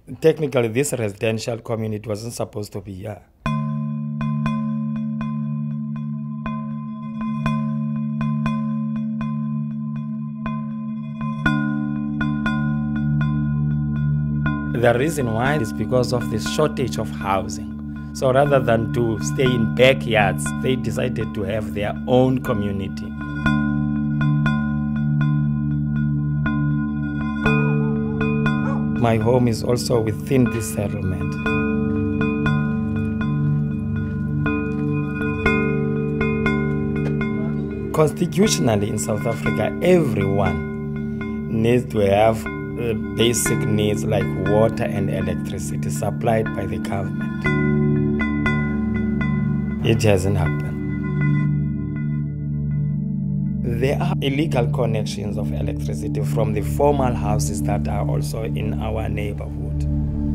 Technically, this residential community wasn't supposed to be here. The reason why is because of the shortage of housing. So rather than to stay in backyards, they decided to have their own community. My home is also within this settlement. Constitutionally in South Africa, everyone needs to have basic needs like water and electricity supplied by the government. It hasn't happened. There are illegal connections of electricity from the formal houses that are also in our neighborhood.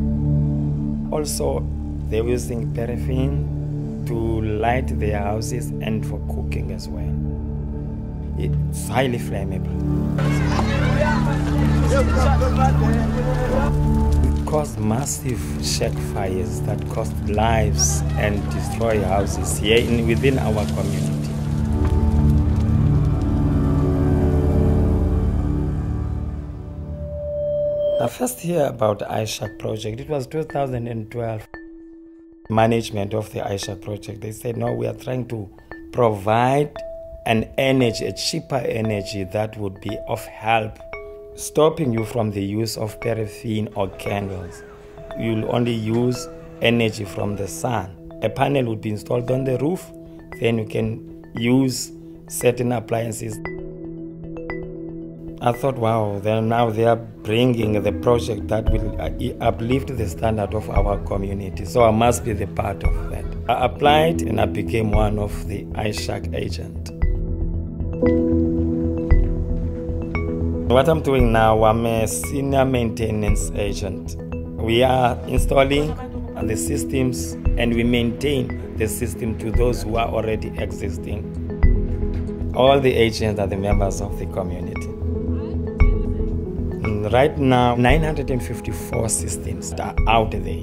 Also, they're using paraffin to light their houses and for cooking as well. It's highly flammable. It caused massive shack fires that cost lives and destroy houses here within our community. I first hear about the iShack project. It was 2012. Management of the iShack project, they said, no, we are trying to provide an energy, a cheaper energy that would be of help, stopping you from the use of paraffin or candles. You'll only use energy from the sun. A panel would be installed on the roof, then you can use certain appliances. I thought, wow, now they are bringing the project that will uplift the standard of our community. So I must be the part of that. I applied and I became one of the iShack agents. What I'm doing now, I'm a senior maintenance agent. We are installing the systems and we maintain the system to those who are already existing. All the agents are the members of the community. Right now, 954 systems are out there.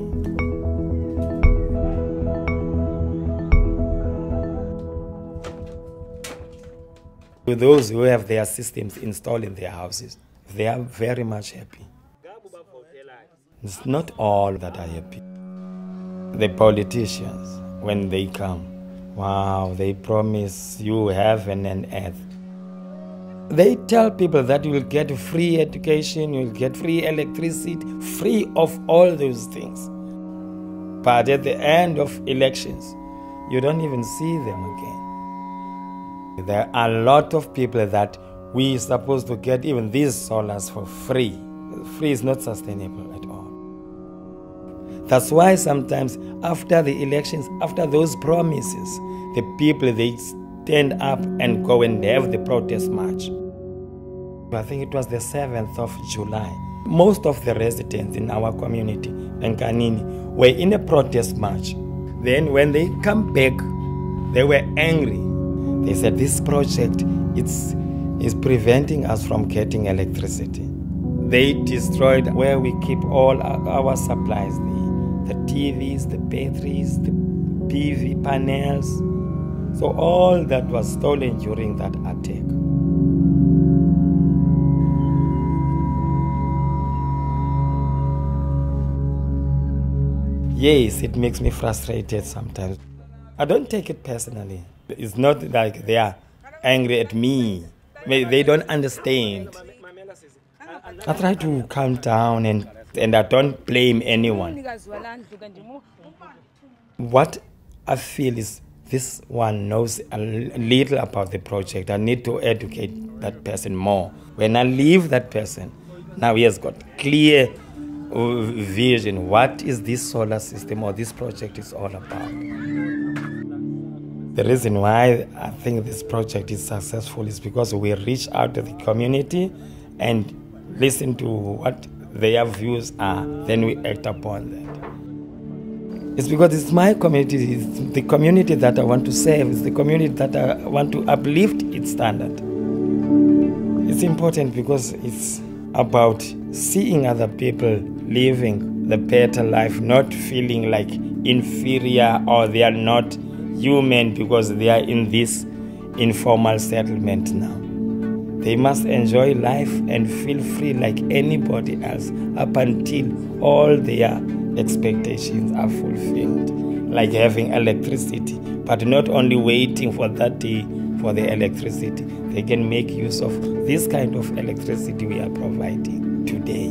With those who have their systems installed in their houses, they are very much happy. It's not all that are happy. The politicians, when they come, wow, they promise you heaven and earth. They tell people that you will get free education, you will get free electricity, free of all those things. But at the end of elections, you don't even see them again. There are a lot of people that we are supposed to get even these solars for free. Free is not sustainable at all. That's why sometimes after the elections, after those promises, the people, they stand up and go and have the protest march. I think it was the 7th of July. Most of the residents in our community, Nkanini, were in a protest march. Then when they come back, they were angry. They said this project is preventing us from getting electricity. They destroyed where we keep all our supplies, the TVs, the batteries, the PV panels. So all that was stolen during that attack. Yes, it makes me frustrated sometimes. I don't take it personally. It's not like they are angry at me. They don't understand. I try to calm down and I don't blame anyone. What I feel is this one knows a little about the project. I need to educate that person more. When I leave that person, now he has got clear vision. What is this solar system or this project is all about? The reason why I think this project is successful is because we reach out to the community and listen to what their views are, then we act upon that. It's because it's my community, it's the community that I want to save, it's the community that I want to uplift its standard. It's important because it's about seeing other people living the better life, not feeling like inferior or they are not human because they are in this informal settlement now. They must enjoy life and feel free like anybody else up until all their expectations are fulfilled, like having electricity, but not only waiting for that day for the electricity. They can make use of this kind of electricity we are providing today.